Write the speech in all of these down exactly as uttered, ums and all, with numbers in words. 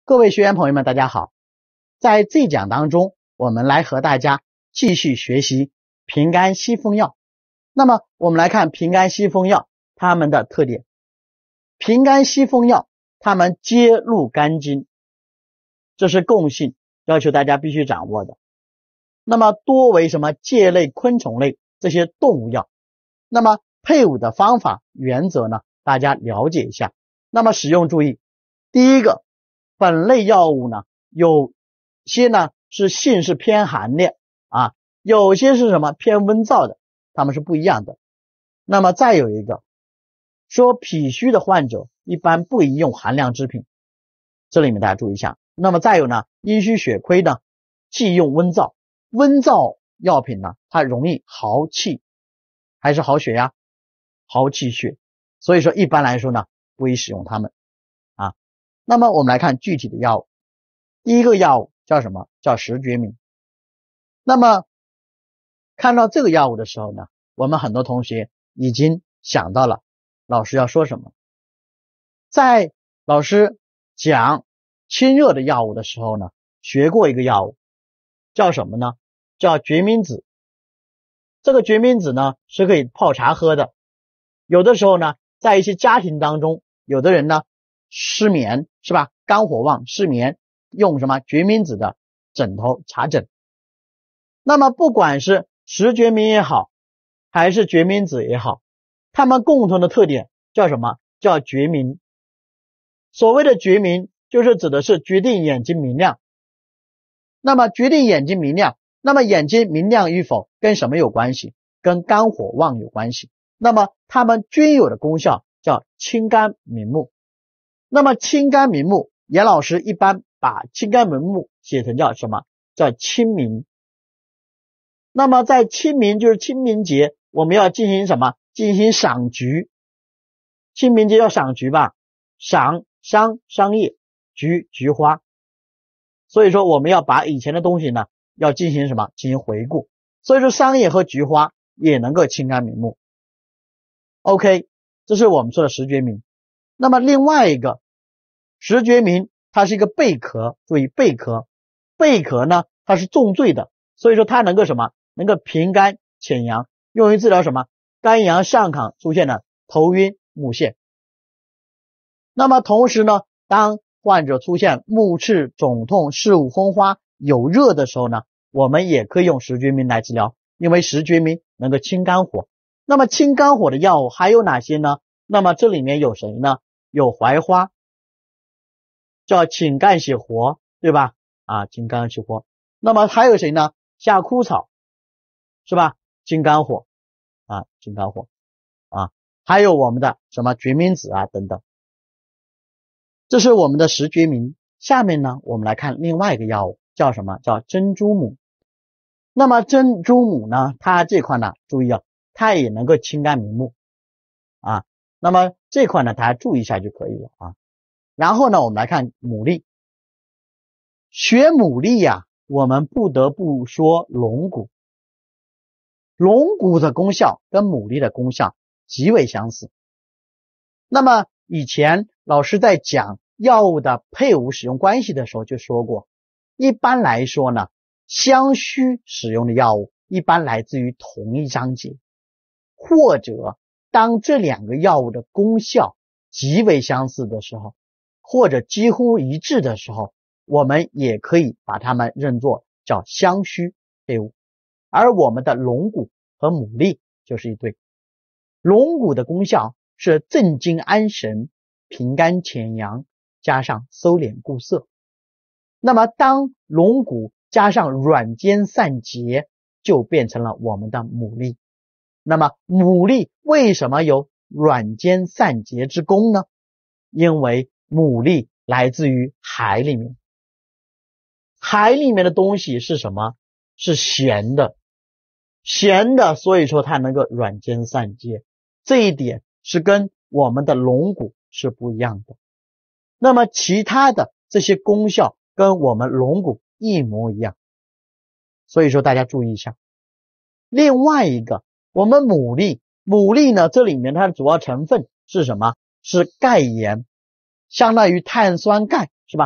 各位学员朋友们，大家好。在这一讲当中，我们来和大家继续学习平肝息风药。那么我们来看平肝息风药它们的特点。平肝息风药它们皆入肝经，这是共性，要求大家必须掌握的。那么多为什么介类、昆虫类这些动物药。那么配伍的方法原则呢，大家了解一下。那么使用注意，第一个，本类药物呢，有些呢是性是偏寒的啊，有些是什么偏温燥的，它们是不一样的。那么再有一个，说脾虚的患者一般不宜用寒凉之品，这里面大家注意一下。那么再有呢，阴虚血亏呢，忌用温燥，温燥药品呢，它容易耗气，还是耗血呀？耗气血，所以说一般来说呢，不宜使用它们啊。那么我们来看具体的药物，第一个药物叫什么？叫石决明。那么看到这个药物的时候呢，我们很多同学已经想到了老师要说什么。在老师讲清热的药物的时候呢，学过一个药物叫什么呢？叫决明子。这个决明子呢是可以泡茶喝的。有的时候呢，在一些家庭当中，有的人呢失眠是吧？肝火旺失眠，用什么决明子的枕头茶枕。那么不管是石决明也好，还是决明子也好，它们共同的特点叫什么？叫决明。所谓的决明就是指的是决定眼睛明亮。那么决定眼睛明亮，那么眼睛明亮与否跟什么有关系？跟肝火旺有关系。那么它们均有的功效叫清肝明目。那么清肝明目，严老师一般把清肝明目写成叫什么？叫清明。那么在清明就是清明节，我们要进行什么？进行赏菊。清明节要赏菊吧？赏商商业，菊菊花。所以说我们要把以前的东西呢，要进行什么？进行回顾。所以说商业和菊花也能够清肝明目。OK， 这是我们说的石决明。那么另外一个石决明，它是一个贝壳，注意贝壳，贝壳呢它是重罪的，所以说它能够什么？能够平肝潜阳，用于治疗什么？肝阳上亢出现了头晕目眩。那么同时呢，当患者出现目赤肿痛视物昏花有热的时候呢，我们也可以用石决明来治疗，因为石决明能够清肝火。那么清肝火的药物还有哪些呢？那么这里面有谁呢？有槐花，叫清肝泻火，对吧？啊，清肝泻火。那么还有谁呢？夏枯草，是吧？清肝火啊，清肝火啊。还有我们的什么决明子啊等等。这是我们的石决明。下面呢，我们来看另外一个药物，叫什么？叫珍珠母。那么珍珠母呢，它这块呢，注意啊，它也能够清肝明目啊。那么这块呢，大家注意一下就可以了啊。然后呢，我们来看牡蛎。学牡蛎呀、啊，我们不得不说龙骨。龙骨的功效跟牡蛎的功效极为相似。那么以前老师在讲药物的配伍使用关系的时候就说过，一般来说呢，相须使用的药物一般来自于同一章节，或者当这两个药物的功效极为相似的时候，或者几乎一致的时候，我们也可以把它们认作叫相须配伍。而我们的龙骨和牡蛎就是一对。龙骨的功效是镇惊安神，平肝潜阳，加上收敛固涩。那么当龙骨加上软坚散结，就变成了我们的牡蛎。那么牡蛎为什么有软坚散结之功呢？因为牡蛎来自于海里面。海里面的东西是什么？是咸的。咸的，所以说它能够软坚散结。这一点是跟我们的龙骨是不一样的。那么其他的这些功效跟我们龙骨一模一样。所以说大家注意一下。另外一个，我们牡蛎，牡蛎呢，这里面它的主要成分是什么？是钙盐，相当于碳酸钙，是吧？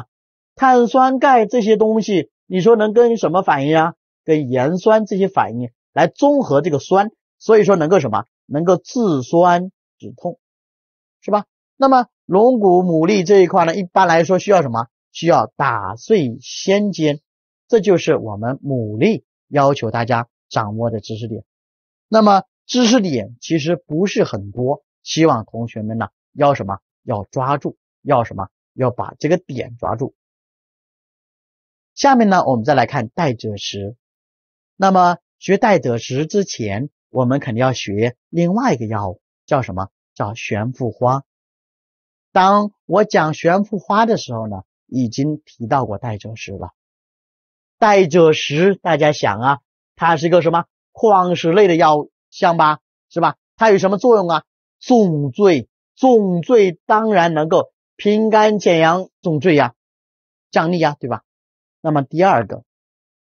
碳酸钙这些东西，你说能跟什么反应啊？跟盐酸这些反应来综合这个酸，所以说能够什么？能够治酸止痛，是吧？那么龙骨牡蛎这一块呢，一般来说需要什么？需要打碎先煎，这就是我们牡蛎要求大家掌握的知识点。那么知识点其实不是很多，希望同学们呢要什么？要抓住，要什么？要把这个点抓住。下面呢，我们再来看代赭石。那么学代赭石之前，我们肯定要学另外一个药物，叫什么？叫玄附花。当我讲玄附花的时候呢，已经提到过代赭石了。代赭石大家想啊，它是一个什么矿石类的药项吧，是吧？它有什么作用啊？重罪，重罪当然能够平肝减阳重罪呀，降逆呀，对吧？那么第二个，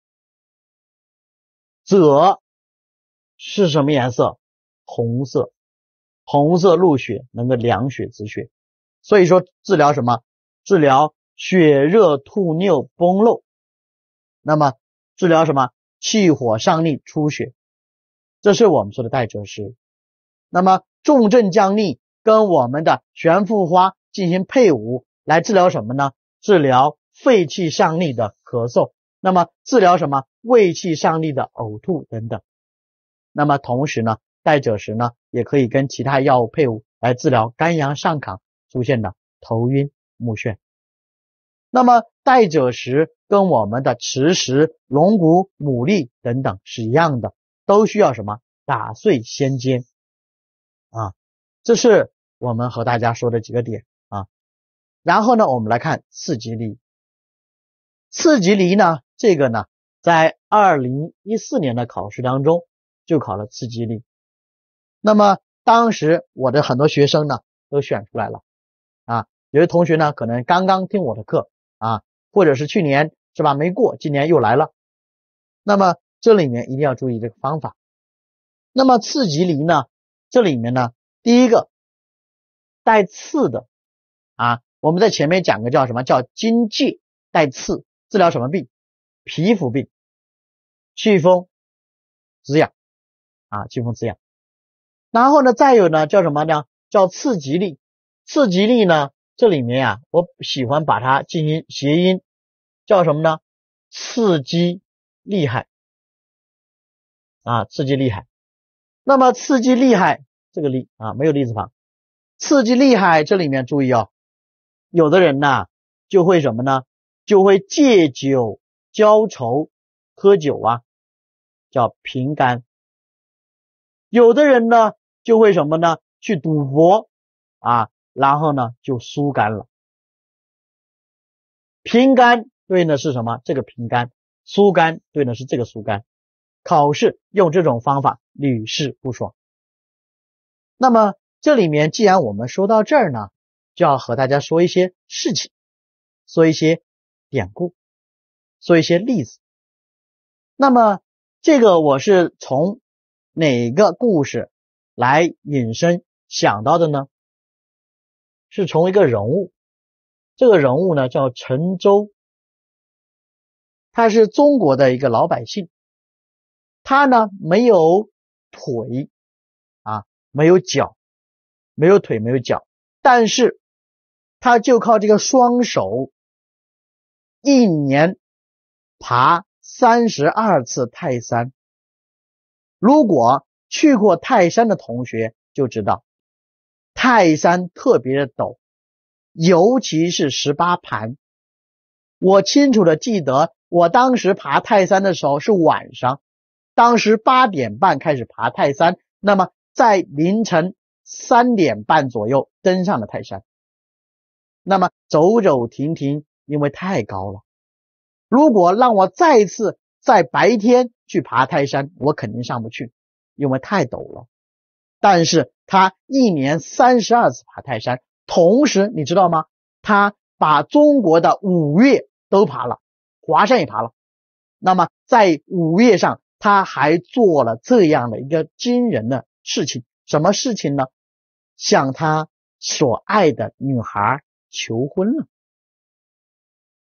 赭是什么颜色？红色，红色入血，能够凉血止血。所以说治疗什么？治疗血热吐衄崩漏。那么治疗什么？气火上逆出血。这是我们说的代赭石。那么重症降逆跟我们的玄附花进行配伍，来治疗什么呢？治疗肺气上逆的咳嗽，那么治疗什么？胃气上逆的呕吐等等。那么同时呢，代赭石呢也可以跟其他药物配伍来治疗肝阳上亢出现的头晕目眩。那么代赭石跟我们的磁石、龙骨、牡蛎等等是一样的，都需要什么？打碎先煎啊，这是我们和大家说的几个点啊。然后呢，我们来看次吉梨。次吉梨呢，这个呢，在二零一四年的考试当中就考了次吉梨。那么当时我的很多学生呢都选出来了啊，有些同学呢可能刚刚听我的课啊，或者是去年是吧没过，今年又来了。那么这里面一定要注意这个方法。那么次吉梨呢，这里面呢，第一个带刺的啊，我们在前面讲个叫什么？叫荆芥带刺，治疗什么病？皮肤病，祛风止痒啊，祛风止痒。然后呢，再有呢，叫什么呢？叫次吉利。次吉利呢，这里面啊，我喜欢把它进行谐音，叫什么呢？刺激厉害啊，刺激厉害。那么刺激厉害，这个厉啊，没有立字旁。刺激厉害，这里面注意哦，有的人呢就会什么呢？就会借酒浇愁，喝酒啊，叫平肝。有的人呢就会什么呢？去赌博啊，然后呢就疏肝了。平肝对应的是什么？这个平肝。疏肝对应的是这个疏肝。考试用这种方法屡试不爽。那么这里面既然我们说到这儿呢，就要和大家说一些事情，说一些典故，说一些例子。那么这个我是从哪个故事来引申想到的呢？是从一个人物，这个人物呢叫陈州，他是中国的一个老百姓，他呢没有腿啊，没有脚，没有腿没有脚，但是他就靠这个双手一年爬三十二次泰山。如果去过泰山的同学就知道，泰山特别的陡，尤其是十八盘。我清楚的记得，我当时爬泰山的时候是晚上，当时八点半开始爬泰山，那么在凌晨三点半左右登上了泰山。那么走走停停，因为太高了。如果让我再次在白天去爬泰山，我肯定上不去，因为太陡了。但是他一年三十二次爬泰山，同时你知道吗？他把中国的五岳都爬了，华山也爬了。那么在五岳上，他还做了这样的一个惊人的事情。什么事情呢？向他所爱的女孩求婚了。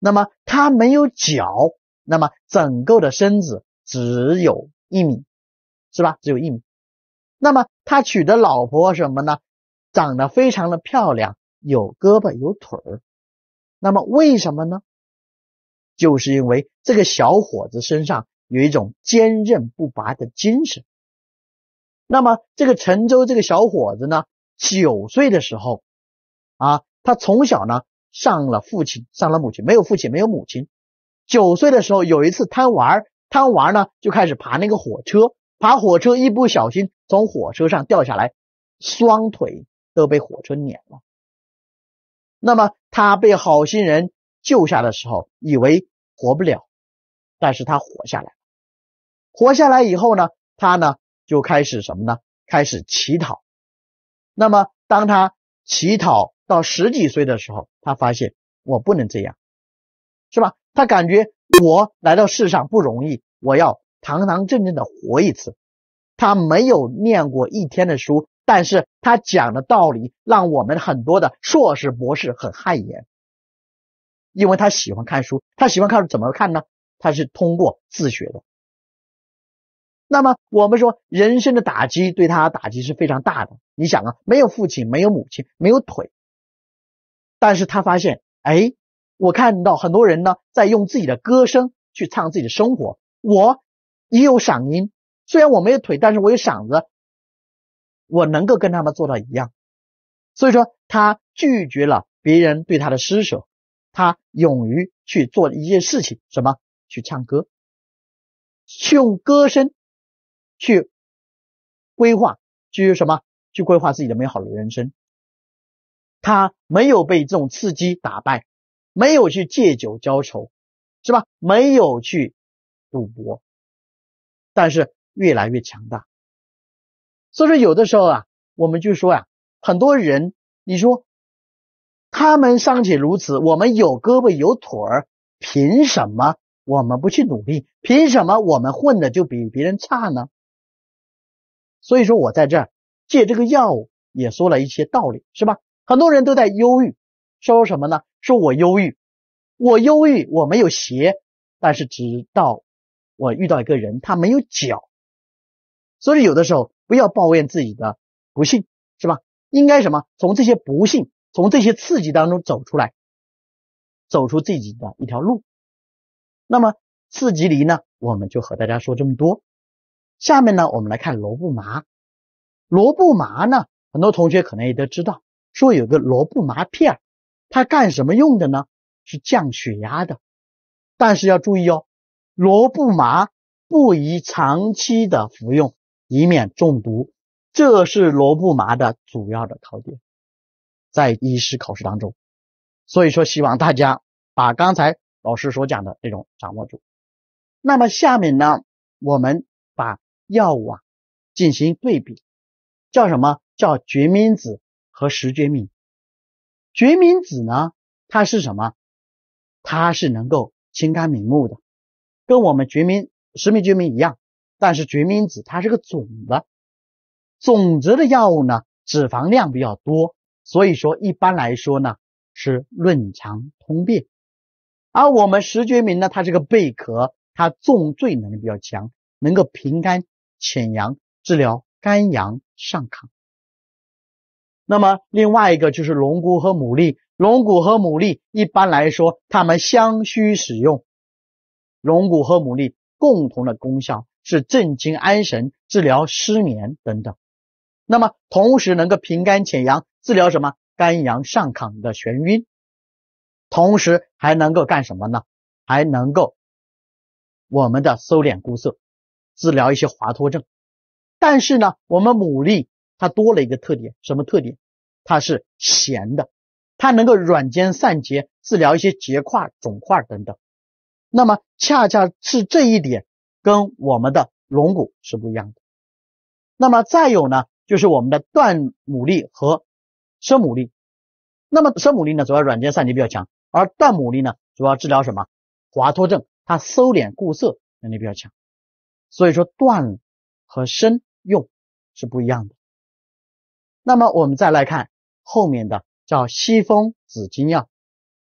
那么它没有脚，那么整个的身子只有一米，是吧？只有一米。那么他娶的老婆什么呢？长得非常的漂亮，有胳膊有腿儿。那么为什么呢？就是因为这个小伙子身上有一种坚韧不拔的精神。那么这个陈州这个小伙子呢，九岁的时候啊，他从小呢上了父亲，上了母亲，没有父亲，没有母亲。九岁的时候有一次贪玩，贪玩呢就开始爬那个火车，爬火车一不小心从火车上掉下来，双腿都被火车碾了。那么他被好心人救下的时候，以为活不了，但是他活下来。活下来以后呢，他呢就开始什么呢？开始乞讨。那么当他乞讨到十几岁的时候，他发现我不能这样，是吧？他感觉我来到世上不容易，我要堂堂正正的活一次。他没有念过一天的书，但是他讲的道理让我们很多的硕士博士很汗颜，因为他喜欢看书。他喜欢看怎么看呢？他是通过自学的。那么我们说人生的打击对他打击是非常大的。你想啊，没有父亲，没有母亲，没有腿，但是他发现，哎，我看到很多人呢在用自己的歌声去唱自己的生活，我也有嗓音，虽然我没有腿，但是我有嗓子，我能够跟他们做到一样。所以说他拒绝了别人对他的施舍，他勇于去做一件事情，什么？去唱歌，去用歌声去规划，去什么？去规划自己的美好的人生。他没有被这种刺激打败，没有去借酒浇愁，是吧？没有去赌博，但是越来越强大。所以说有的时候啊，我们就说啊，很多人你说他们尚且如此，我们有胳膊有腿儿，凭什么我们不去努力？凭什么我们混的就比别人差呢？所以说我在这儿借这个药物也说了一些道理，是吧？很多人都在忧郁，说什么呢？说我忧郁，我忧郁，我没有鞋，但是直到我遇到一个人，他没有脚。所以有的时候不要抱怨自己的不幸，是吧？应该什么？从这些不幸，从这些刺激当中走出来，走出自己的一条路。那么四级离呢，我们就和大家说这么多。下面呢，我们来看罗布麻。罗布麻呢，很多同学可能也都知道，说有个罗布麻片，它干什么用的呢？是降血压的。但是要注意哦，罗布麻不宜长期的服用，以免中毒。这是罗布麻的主要的考点，在医师考试当中。所以说希望大家把刚才老师所讲的内容掌握住。那么下面呢，我们把药物啊进行对比，叫什么？叫决明子和石决明。决明子呢，它是什么？它是能够清肝明目的，跟我们决明石明决明一样，但是决明子它是个种子，种子的药物呢脂肪量比较多，所以说一般来说呢是润肠通便。而我们石决明呢，它是个贝壳，它重坠能力比较强，能够平肝潜阳，治疗肝阳上亢。那么另外一个就是龙骨和牡蛎，龙骨和牡蛎一般来说它们相需使用。龙骨和牡蛎共同的功效是镇惊安神，治疗失眠等等。那么同时能够平肝潜阳，治疗什么？肝阳上亢的眩晕。同时还能够干什么呢？还能够我们的收敛固涩，治疗一些滑脱症。但是呢，我们牡蛎它多了一个特点，什么特点？它是咸的，它能够软坚散结，治疗一些结块、肿块等等。那么恰恰是这一点跟我们的龙骨是不一样的。那么再有呢，就是我们的断牡蛎和生牡蛎。那么生牡蛎呢，主要软坚散结比较强，而断牡蛎呢，主要治疗什么？滑脱症，它收敛固涩能力比较强。所以说断和生用是不一样的。那么我们再来看后面的叫西风子金药。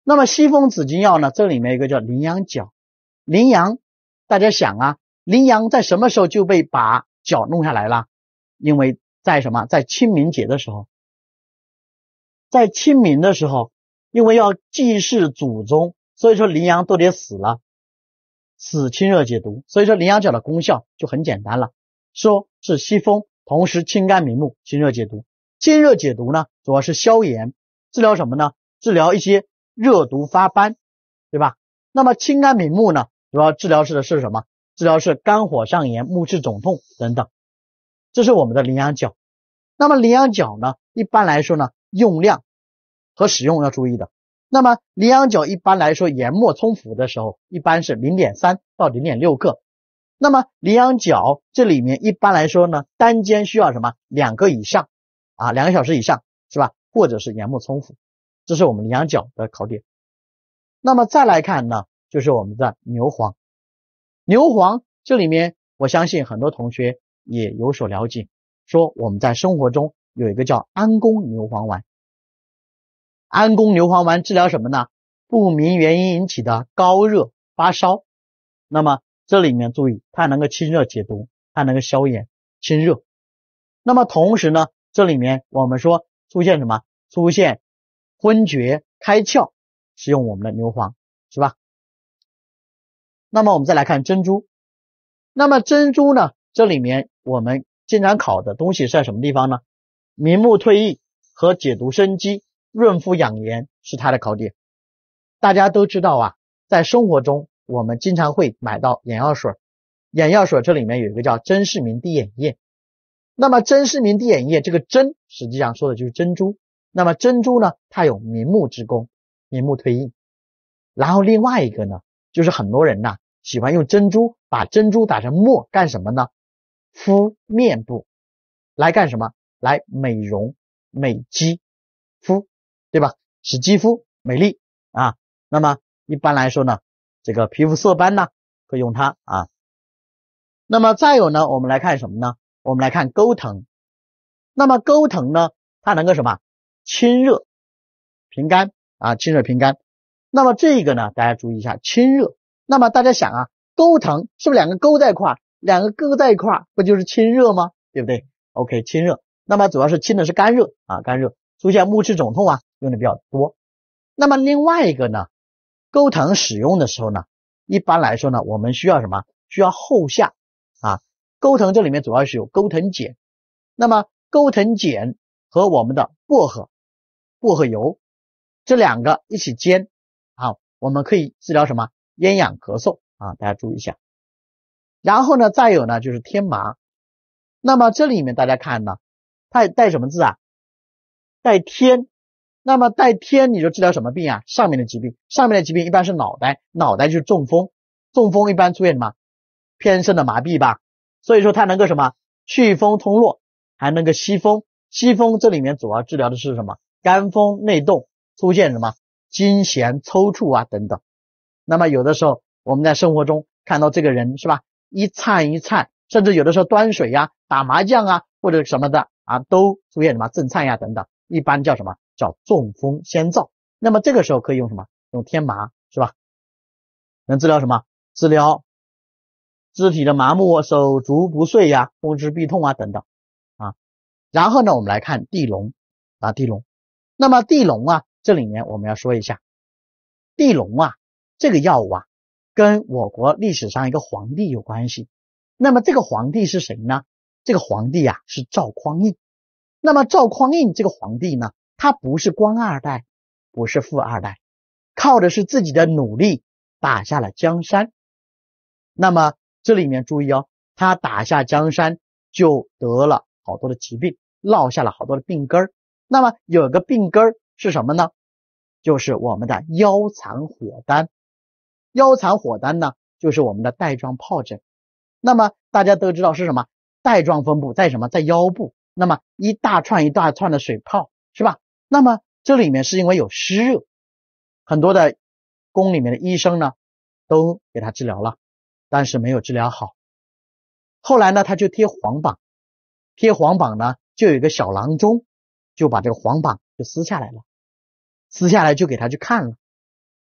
那么西风紫金药呢，这里面有一个叫羚羊角。羚羊，大家想啊，羚羊在什么时候就被把角弄下来了？因为在什么？在清明节的时候，在清明的时候，因为要祭祀祖宗，所以说羚羊都得死了，死清热解毒。所以说羚羊角的功效就很简单了，说是西风，同时清肝明目，清热解毒。清热解毒呢，主要是消炎，治疗什么呢？治疗一些热毒发斑，对吧？那么清肝明目呢，主要治疗是的是什么？治疗是肝火上炎、目赤肿痛等等。这是我们的羚羊角。那么羚羊角呢，一般来说呢，用量和使用要注意的。那么羚羊角一般来说研末冲服的时候，一般是 零点三 到 零点六 克。那么羚羊角这里面一般来说呢，单间需要什么？两个以上啊，两个小时以上，是吧？或者是研末冲服。这是我们羚羊角的考点。那么再来看呢，就是我们的牛黄。牛黄这里面我相信很多同学也有所了解，说我们在生活中有一个叫安宫牛黄丸。安宫牛黄丸治疗什么呢？不明原因引起的高热发烧。那么这里面注意，它能够清热解毒，它能够消炎清热。那么同时呢，这里面我们说出现什么？出现昏厥开窍，使用我们的牛黄，是吧？那么我们再来看珍珠。那么珍珠呢，这里面我们经常考的东西是在什么地方呢？明目退翳和解毒生肌、润肤养颜是它的考点。大家都知道啊，在生活中我们经常会买到眼药水，眼药水这里面有一个叫珍视明滴眼液。那么珍视明滴眼液，这个珍实际上说的就是珍珠。那么珍珠呢，它有明目之功，明目退翳。然后另外一个呢，就是很多人呐、啊、喜欢用珍珠，把珍珠打成沫干什么呢？敷面部，来干什么？来美容美肌肤，对吧？使肌肤美丽啊。那么一般来说呢，这个皮肤色斑呢，可以用它啊。那么再有呢，我们来看什么呢？我们来看钩藤。那么钩藤呢，它能够什么？清热平肝啊，清热平肝。那么这个呢，大家注意一下，清热。那么大家想啊，钩藤是不是两个钩在一块，两个钩在一块，不就是清热吗？对不对 ？OK， 清热。那么主要是清的是肝热啊，肝热出现目赤肿痛啊，用的比较多。那么另外一个呢，钩藤使用的时候呢，一般来说呢，我们需要什么？需要后下啊。钩藤这里面主要是有钩藤碱，那么钩藤碱和我们的薄荷薄荷油这两个一起煎啊，我们可以治疗什么？咽痒咳嗽啊，大家注意一下。然后呢，再有呢就是天麻。那么这里面大家看呢，它带什么字啊？带天。那么带天你就治疗什么病啊？上面的疾病，上面的疾病一般是脑袋，脑袋就是中风，中风一般出现什么？偏身的麻痹吧。所以说它能够什么？祛风通络，还能够息风。息风这里面主要治疗的是什么？肝风内动，出现什么？惊痫抽搐啊等等。那么有的时候我们在生活中看到这个人是吧，一颤一颤，甚至有的时候端水呀、打麻将啊或者什么的啊，都出现什么震颤呀等等，一般叫什么？叫中风先兆。那么这个时候可以用什么？用天麻，是吧？能治疗什么？治疗肢体的麻木、手足不遂呀、风湿痹痛啊等等啊。然后呢，我们来看地龙啊，地龙。那么地龙啊，这里面我们要说一下，地龙啊，这个药物啊，跟我国历史上一个皇帝有关系。那么这个皇帝是谁呢？这个皇帝啊是赵匡胤。那么赵匡胤这个皇帝呢，他不是官二代，不是富二代，靠的是自己的努力打下了江山。那么这里面注意哦，他打下江山就得了好多的疾病，落下了好多的病根儿。那么有个病根儿是什么呢？就是我们的腰残火丹。腰残火丹呢，就是我们的带状疱疹。那么大家都知道是什么？带状分布在什么？在腰部。那么一大串一大串的水泡，是吧？那么这里面是因为有湿热，很多的宫里面的医生呢都给他治疗了，但是没有治疗好。后来呢，他就贴黄榜，贴黄榜呢，就有一个小郎中就把这个黄榜就撕下来了，撕下来就给他去看了。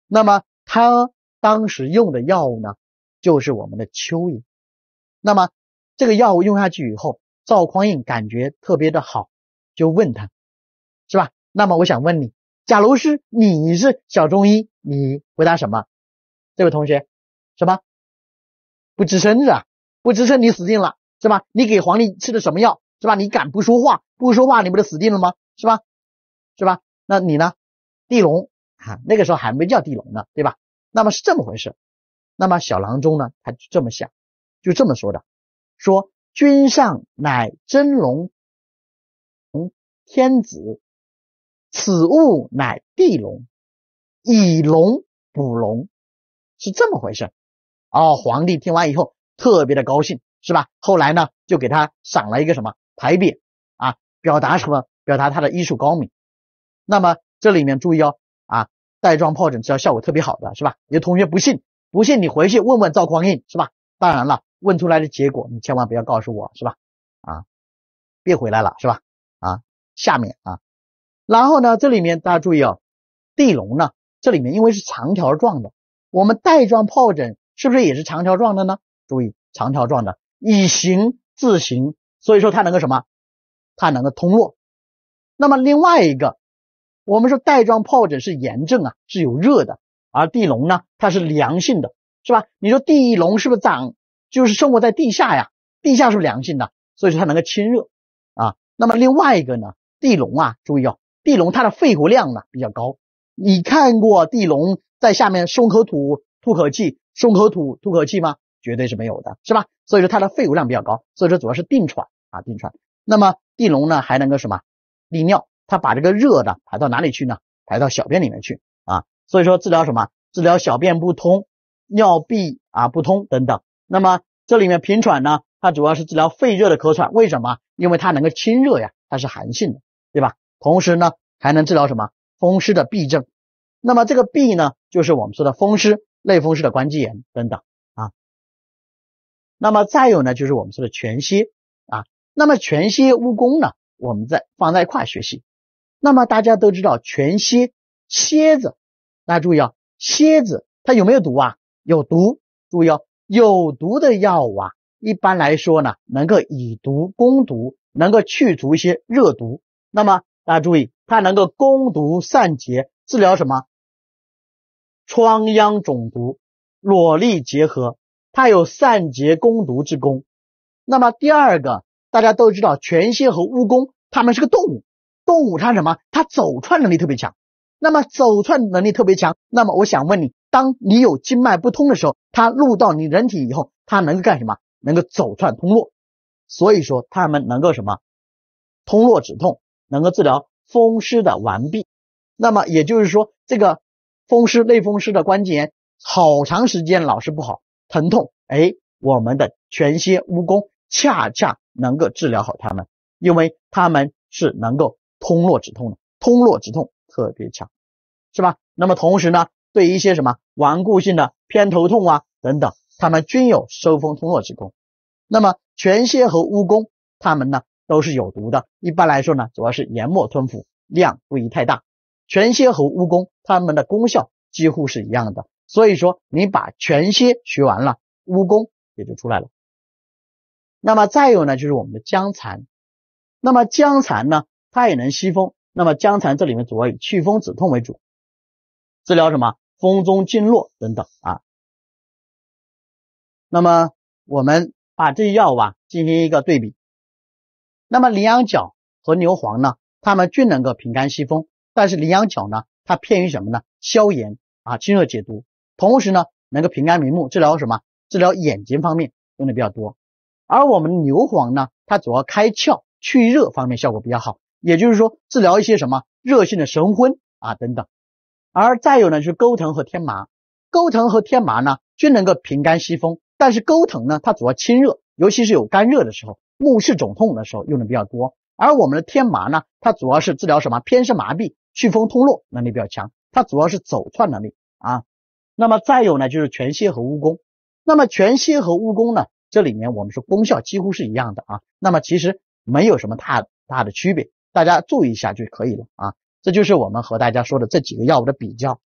那么他当时用的药物呢，就是我们的蚯蚓。那么这个药物用下去以后，赵匡胤感觉特别的好，就问他，是吧？那么我想问你，假如是你是小中医，你回答什么？这位同学，什么？不吱声是吧？不吱声你死定了，是吧？你给皇帝吃的什么药，是吧？你敢不说话，不说话你不就死定了吗？是吧？是吧？那你呢？地龙啊，那个时候还没叫地龙呢，对吧？那么是这么回事。那么小郎中呢，他就这么想，就这么说的，说君上乃真龙天子，此物乃地龙，以龙补龙，是这么回事。哦，皇帝听完以后特别的高兴，是吧？后来呢，就给他赏了一个什么牌匾啊，表达什么？表达他的医术高明。那么这里面注意哦，啊，带状疱疹治疗效果特别好的，是吧？有同学不信，不信你回去问问赵匡胤，是吧？当然了，问出来的结果你千万不要告诉我，是吧？啊，别回来了，是吧？啊，下面啊，然后呢，这里面大家注意哦，地龙呢，这里面因为是长条状的，我们带状疱疹是不是也是长条状的呢？注意，长条状的，以形自形，所以说它能够什么？它能够通络。那么另外一个，我们说带状疱疹是炎症啊，是有热的，而地龙呢，它是凉性的，是吧？你说地龙是不是长，就是生活在地下呀？地下是不是凉性的？所以说它能够清热啊。那么另外一个呢，地龙啊，注意哦，地龙它的肺活量呢比较高。你看过地龙在下面松口吐吐口气，松口吐吐口气吗？绝对是没有的，是吧？所以说它的肺活量比较高，所以说主要是定喘啊，定喘。那么地龙呢还能够什么？利尿，它把这个热的排到哪里去呢？排到小便里面去啊。所以说治疗什么？治疗小便不通、尿闭啊不通等等。那么这里面平喘呢，它主要是治疗肺热的咳喘，为什么？因为它能够清热呀，它是寒性的，对吧？同时呢，还能治疗什么？风湿的痹症。那么这个痹呢，就是我们说的风湿、类风湿的关节炎等等啊。那么再有呢，就是我们说的全蝎啊。那么全蝎、蜈蚣呢，我们再放在一块学习。那么大家都知道全蝎，蝎子，大家注意啊，蝎子它有没有毒啊？有毒。注意哦，有毒的药物啊，一般来说呢，能够以毒攻毒，能够去除一些热毒。那么大家注意，它能够攻毒散结，治疗什么？疮疡肿毒，裸痢结合，它有散结攻毒之功。那么第二个，大家都知道全蝎和蜈蚣，它们是个动物，动物它什么？它走窜能力特别强。那么走窜能力特别强，那么我想问你，当你有经脉不通的时候，它入到你人体以后，它能够干什么？能够走窜通络。所以说它们能够什么？通络止痛，能够治疗风湿的顽痹。那么也就是说，这个风湿、类风湿的关节炎好长时间老是不好，疼痛，哎，我们的全蝎、蜈蚣恰恰能够治疗好它们，因为它们是能够通络止痛的，通络止痛特别强，是吧？那么同时呢，对一些什么顽固性的偏头痛啊等等，它们均有收风通络之功。那么全蝎和蜈蚣，它们呢都是有毒的，一般来说呢，主要是研末吞服，量不宜太大。全蝎和蜈蚣，它们的功效几乎是一样的，所以说你把全蝎学完了，蜈蚣也就出来了。那么再有呢，就是我们的姜蚕。那么姜蚕呢，它也能吸风。那么姜蚕这里面主要以祛风止痛为主，治疗什么风中经络等等啊。那么我们把这些药啊进行一个对比。那么羚羊角和牛黄呢，它们均能够平肝息风，但是羚羊角呢，它偏于什么呢？消炎啊，清热解毒，同时呢能够平肝明目，治疗什么？治疗眼睛方面用的比较多。而我们牛黄呢，它主要开窍去热方面效果比较好，也就是说治疗一些什么热性的神昏啊等等。而再有呢就是钩藤和天麻，钩藤和天麻呢均能够平肝息风，但是钩藤呢它主要清热，尤其是有肝热的时候，目视肿痛的时候用的比较多。而我们的天麻呢，它主要是治疗什么偏身麻痹，祛风通络能力比较强，它主要是走窜能力啊。那么再有呢就是全蝎和蜈蚣。那么全蝎和蜈蚣呢，这里面我们说功效几乎是一样的啊，那么其实没有什么太大的区别，大家注意一下就可以了啊。这就是我们和大家说的这几个药物的比较。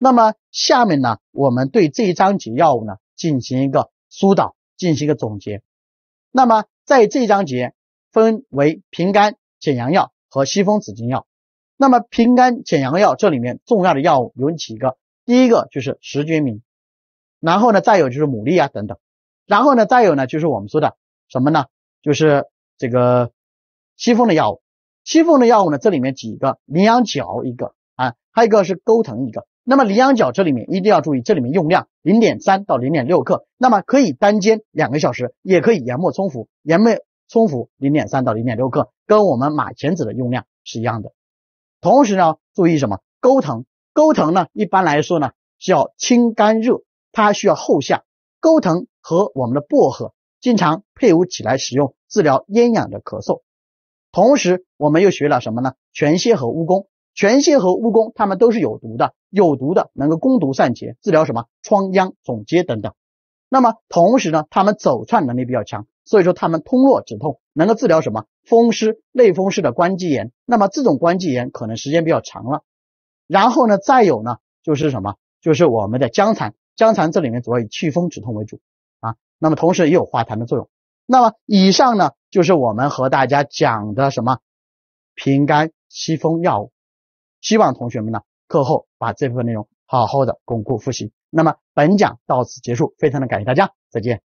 那么下面呢，我们对这一章节药物呢进行一个疏导，进行一个总结。那么在这一章节分为平肝减阳药和西风子精药。那么平肝减阳药这里面重要的药物有几个，第一个就是石决明，然后呢再有就是牡蛎啊等等，然后呢再有呢就是我们说的什么呢，就是这个西风的药物。西风的药物呢，这里面几个，羚羊角一个啊，还有一个是钩藤一个。那么羚羊角这里面一定要注意，这里面用量 零点三 到 零点六 克，那么可以单煎两个小时，也可以研末冲服，研末冲服 零点三 到 零点六 克，跟我们马钱子的用量是一样的。同时呢，注意什么？钩藤，钩藤呢一般来说呢是要清肝热，它需要后下。钩藤和我们的薄荷经常配伍起来使用，治疗咽痒的咳嗽。同时我们又学了什么呢？全蝎和蜈蚣，全蝎和蜈蚣它们都是有毒的，有毒的能够攻毒散结，治疗什么疮疡、肿疖等等。那么同时呢，它们走窜能力比较强，所以说它们通络止痛，能够治疗什么风湿、类风湿的关节炎。那么这种关节炎可能时间比较长了。然后呢，再有呢就是什么，就是我们的姜蚕，姜蚕这里面主要以祛风止痛为主啊，那么同时也有化痰的作用。那么以上呢就是我们和大家讲的什么平肝息风药物，希望同学们呢课后把这部分内容好好的巩固复习。那么本讲到此结束，非常的感谢大家，再见。